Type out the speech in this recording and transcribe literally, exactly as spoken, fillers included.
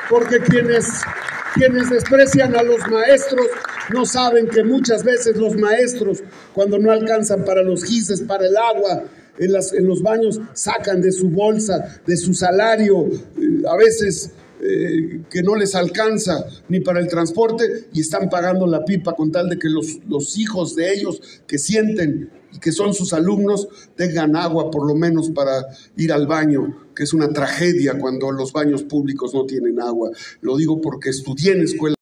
porque quienes, quienes desprecian a los maestros no saben que muchas veces los maestros, cuando no alcanzan para los gises, para el agua, en, las, en los baños, sacan de su bolsa, de su salario, eh, a veces eh, que no les alcanza ni para el transporte, y están pagando la pipa con tal de que los, los hijos de ellos que sienten y que son sus alumnos tengan agua por lo menos para ir al baño, que es una tragedia cuando los baños públicos no tienen agua. Lo digo porque estudié en escuela